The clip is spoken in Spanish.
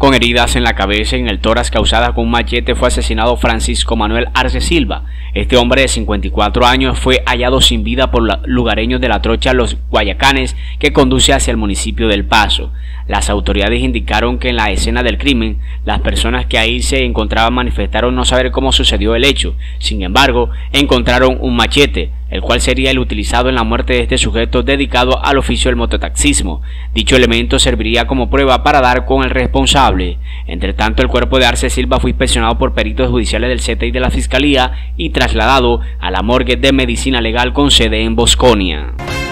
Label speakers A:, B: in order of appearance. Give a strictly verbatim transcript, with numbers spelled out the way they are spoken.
A: Con heridas en la cabeza y en el tórax causadas con un machete fue asesinado Francisco Manuel Arce Silva. Este hombre de cincuenta y cuatro años fue hallado sin vida por lugareños de la trocha Los Guayacanes, que conduce hacia el municipio del Paso. Las autoridades indicaron que en la escena del crimen, las personas que ahí se encontraban manifestaron no saber cómo sucedió el hecho. Sin embargo, encontraron un machete, el cual sería el utilizado en la muerte de este sujeto dedicado al oficio del mototaxismo. Dicho elemento serviría como prueba para dar con el responsable. Entre tanto, el cuerpo de Arce Silva fue inspeccionado por peritos judiciales del C T I de la Fiscalía y trasladado a la morgue de Medicina Legal con sede en Bosconia.